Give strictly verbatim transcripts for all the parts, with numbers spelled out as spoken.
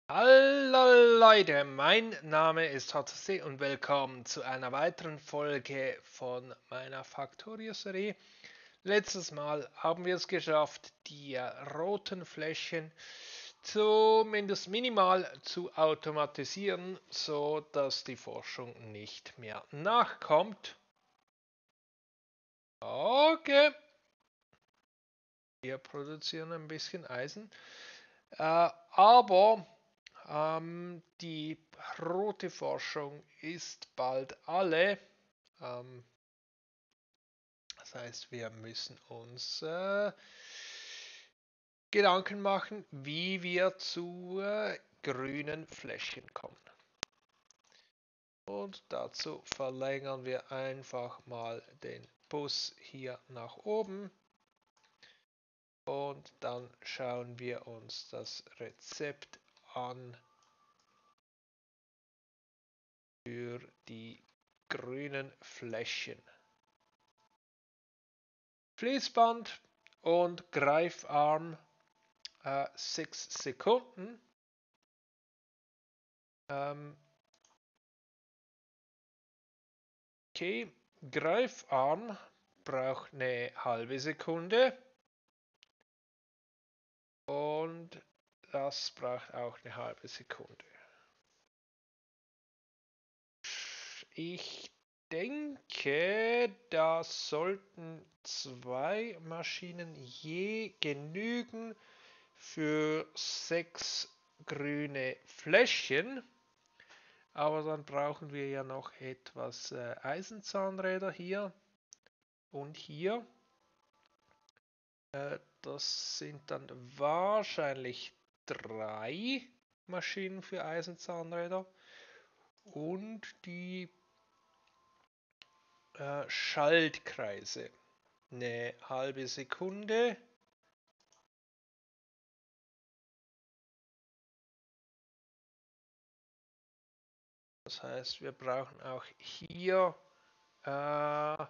Hallo Leute, mein Name ist H C C und willkommen zu einer weiteren Folge von meiner Factorio-Serie. Letztes Mal haben wir es geschafft, die roten Fläschchen zumindest minimal zu automatisieren, so dass die Forschung nicht mehr nachkommt. Okay, wir produzieren ein bisschen Eisen, äh, aber Ähm, die rote Forschung ist bald alle. Ähm, das heißt, wir müssen uns äh, Gedanken machen, wie wir zu äh, grünen Fläschchen kommen. Und dazu verlängern wir einfach mal den Bus hier nach oben. Und dann schauen wir uns das Rezept an für die grünen Fläschchen. Fließband und Greifarm äh, sechs Sekunden. Ähm, okay, Greifarm braucht eine halbe Sekunde und das braucht auch eine halbe Sekunde. Ich denke, da sollten zwei Maschinen je genügen für sechs grüne Fläschchen. Aber dann brauchen wir ja noch etwas äh, Eisenzahnräder hier und hier. Äh, das sind dann wahrscheinlich drei Maschinen für Eisenzahnräder. Und die äh, Schaltkreise. Eine halbe Sekunde. Das heißt, wir brauchen auch hier äh,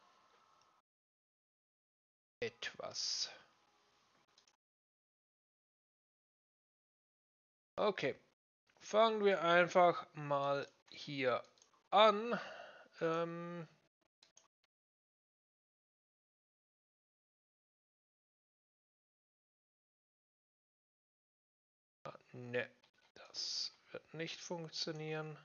etwas. Okay, fangen wir einfach mal hier an. Ähm, ne, das wird nicht funktionieren.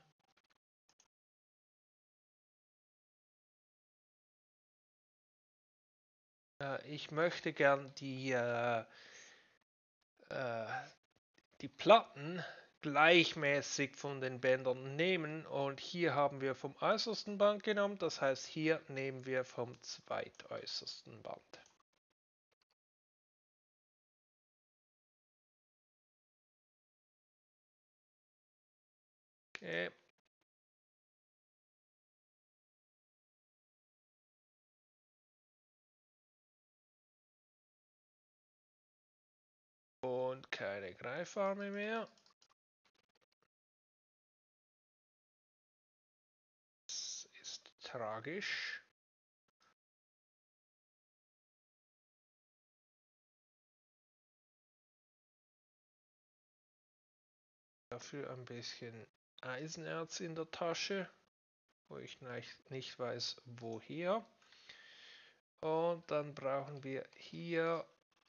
Äh, ich möchte gern die, äh, äh, die Platten gleichmäßig von den Bändern nehmen und hier haben wir vom äußersten Band genommen, das heißt hier nehmen wir vom zweitäußersten Band. Okay. Und keine Greifarme mehr. Das ist tragisch. Dafür ein bisschen Eisenerz in der Tasche, wo ich nicht weiß woher. Und dann brauchen wir hier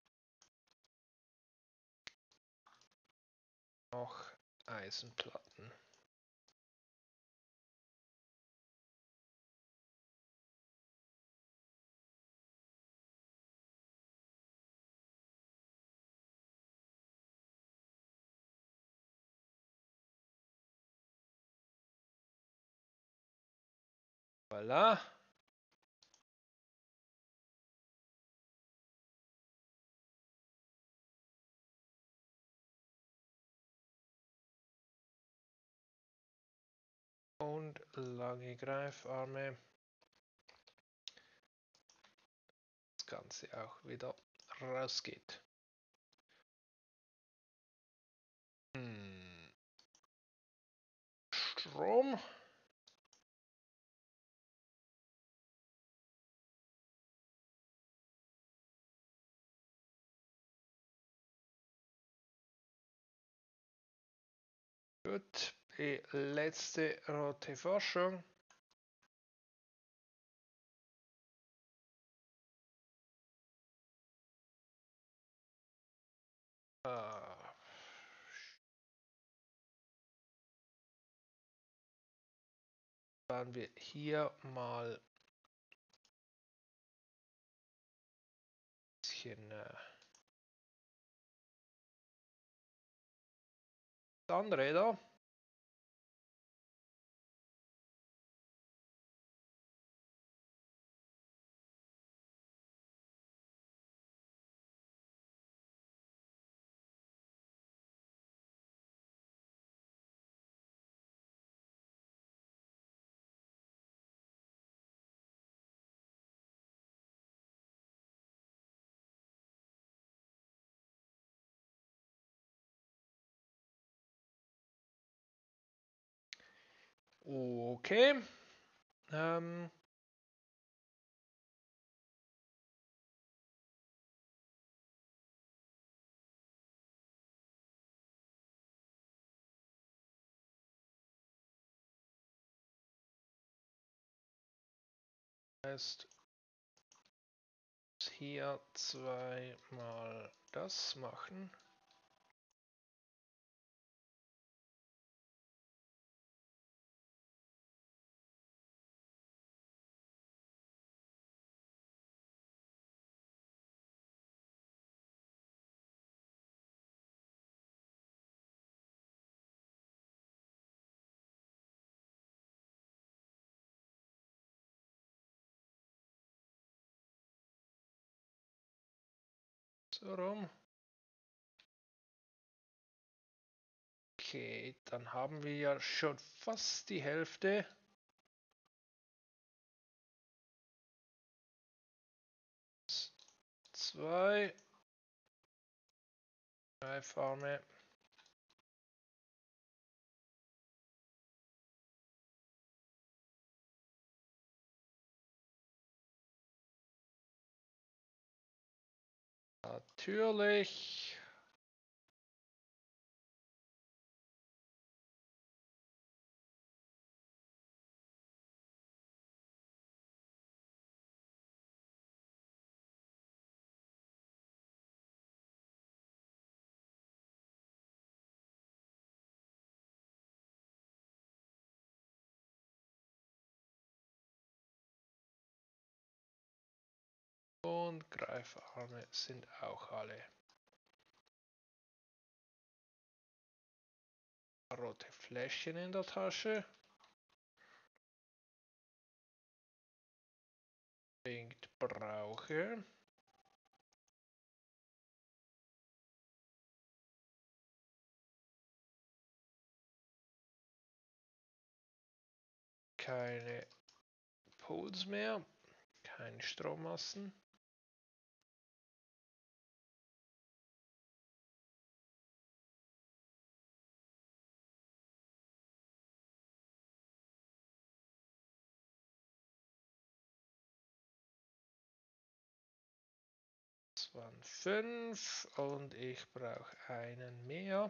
noch Eisenplatten. Voilà. Und lange Greifarme. Das Ganze auch wieder rausgeht. Hm. Strom. Gut, die letzte rote Forschung. Ah. Fahren wir hier mal ein bisschen äh, Zahnräder. Okay. Ähm, heißt hier zweimal das machen. So rum. Okay, dann haben wir ja schon fast die Hälfte. Zwei. Drei Farme. Natürlich. Und Greifarme sind auch alle. Rote Fläschchen in der Tasche. Unbedingt brauche. Keine Poles mehr. Keine Strommassen. Das waren fünf und ich brauche einen mehr.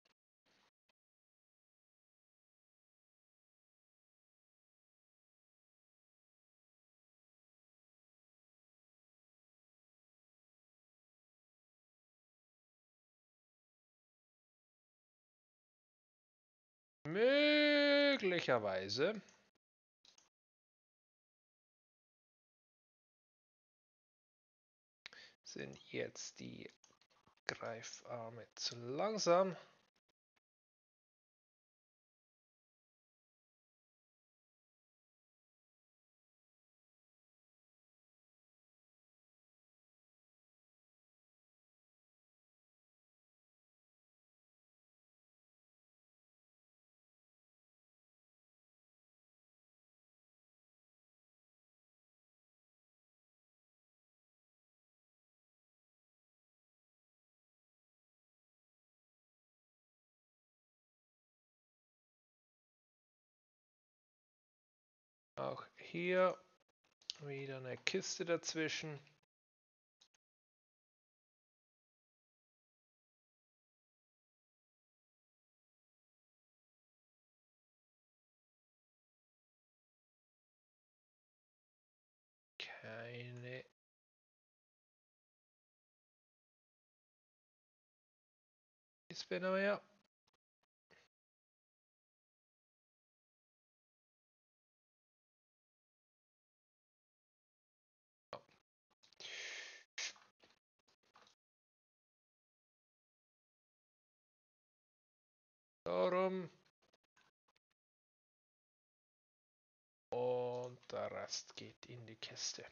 Möglicherweise sind jetzt die Greifarme zu langsam. Auch hier wieder eine Kiste dazwischen. keine Spinner mehr. Darum. Und der Rest geht in die Kiste.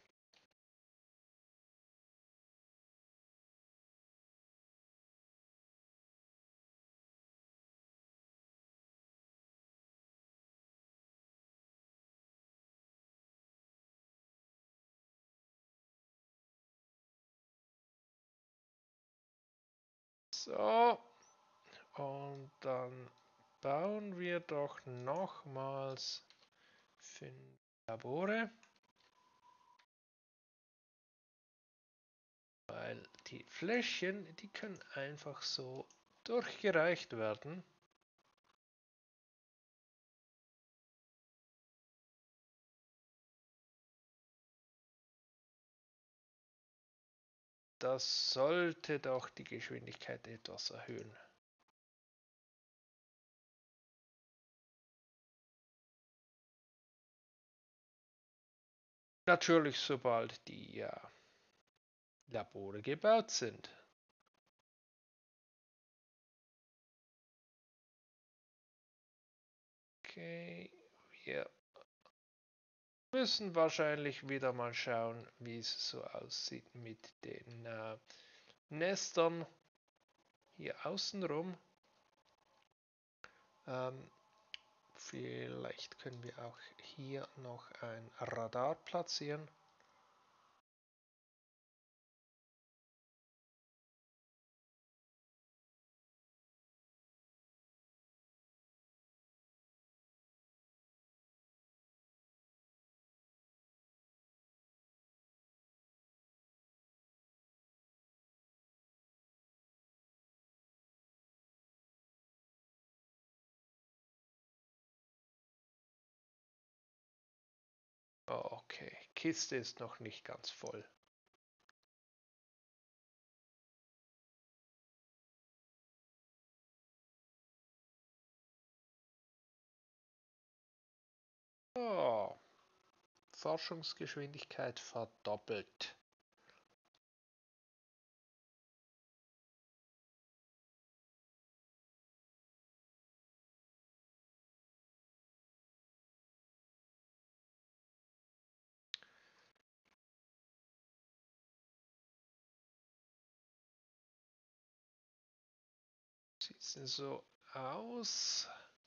So, und dann bauen wir doch nochmals fünf Labore, weil die Fläschchen, die können einfach so durchgereicht werden. Das sollte doch die Geschwindigkeit etwas erhöhen. Natürlich, sobald die äh, Labore gebaut sind. Okay, wir müssen wahrscheinlich wieder mal schauen, wie es so aussieht mit den äh, Nestern hier außenrum. Ähm, vielleicht können wir auch hier noch ein Radar platzieren. Okay, Kiste ist noch nicht ganz voll. Oh, Forschungsgeschwindigkeit verdoppelt. Sieht denn so aus?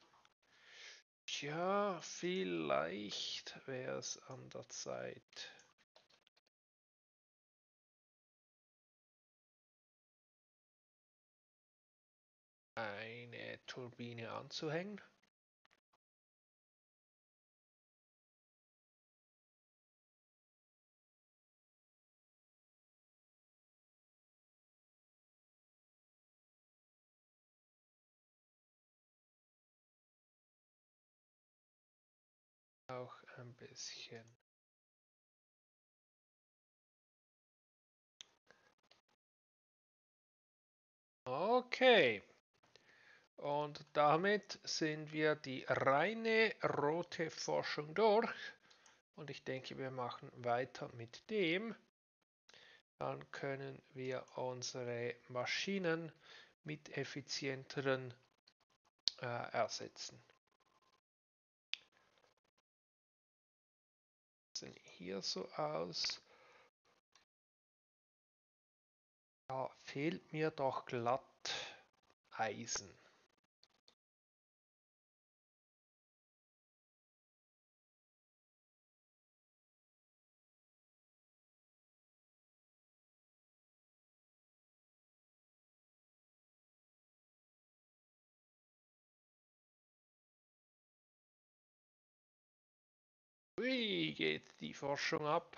Tja, vielleicht wäre es an der Zeit. Eine Turbine anzuhängen. Auch ein bisschen. Okay. Und damit sind wir die reine rote Forschung durch. Und ich denke, wir machen weiter mit dem. Dann können wir unsere Maschinen mit effizienteren äh, ersetzen. Sehen hier so aus. Da fehlt mir doch glatt Eisen. Wie geht die Forschung ab?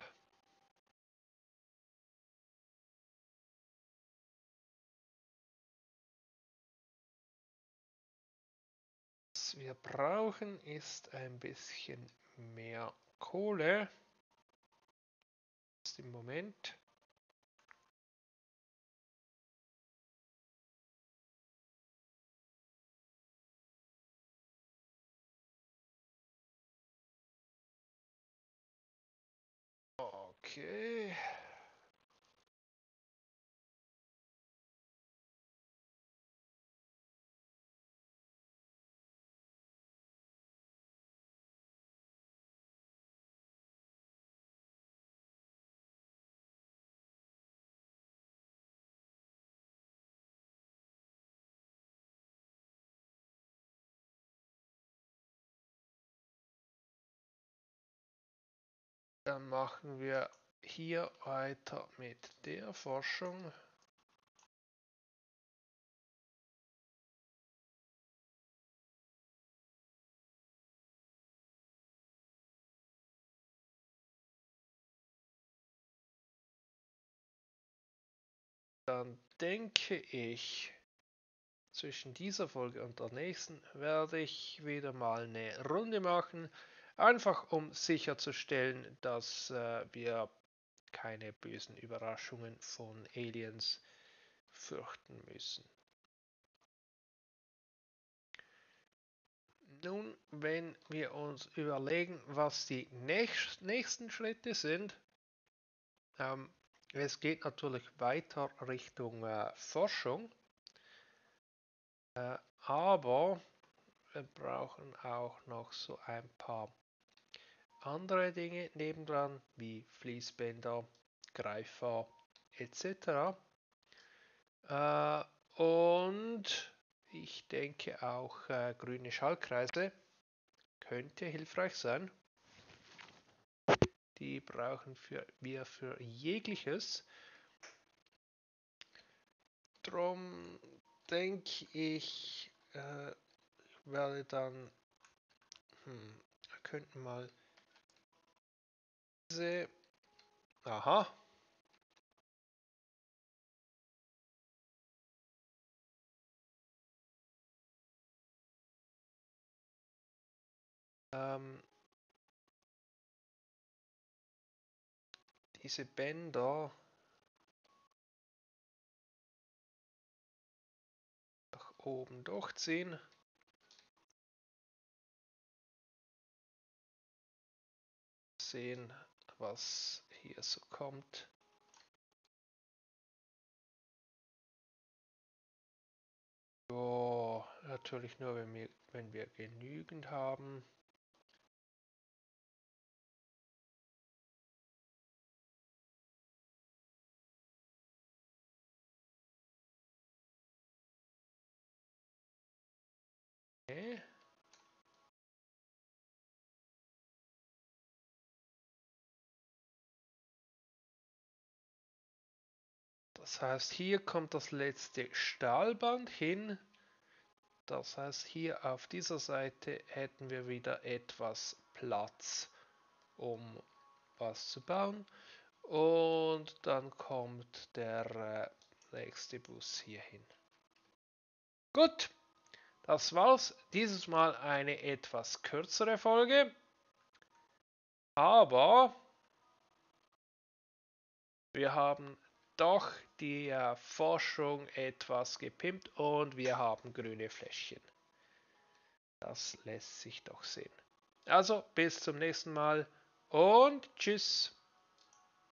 Was wir brauchen ist ein bisschen mehr Kohle. Jetzt im Moment. Okay. Dann machen wir hier weiter mit der Forschung. Dann denke ich, zwischen dieser Folge und der nächsten werde ich wieder mal eine Runde machen, einfach um sicherzustellen, dass äh, wir keine bösen Überraschungen von Aliens fürchten müssen. Nun, wenn wir uns überlegen, was die nächst, nächsten Schritte sind, ähm, es geht natürlich weiter Richtung äh, Forschung, äh, aber wir brauchen auch noch so ein paar andere Dinge nebendran, wie Fließbänder, Greifer et cetera. Äh, und ich denke auch äh, grüne Schaltkreise könnte hilfreich sein. Die brauchen für, wir für jegliches. Drum denke ich, äh, werde dann, hm, wir könnten mal diese, aha, ähm, diese Bänder nach oben durchziehen. Sehen, was hier so kommt. Oh, natürlich nur, wenn wir, wenn wir genügend haben. Okay. Das heißt, hier kommt das letzte Stahlband hin. Das heißt, hier auf dieser Seite hätten wir wieder etwas Platz, um was zu bauen. Und dann kommt der äh, nächste Bus hier hin. Gut, das war's. Dieses Mal eine etwas kürzere Folge. Aber wir haben doch die äh, Forschung etwas gepimpt und wir haben grüne Fläschchen. Das lässt sich doch sehen. Also bis zum nächsten Mal und tschüss.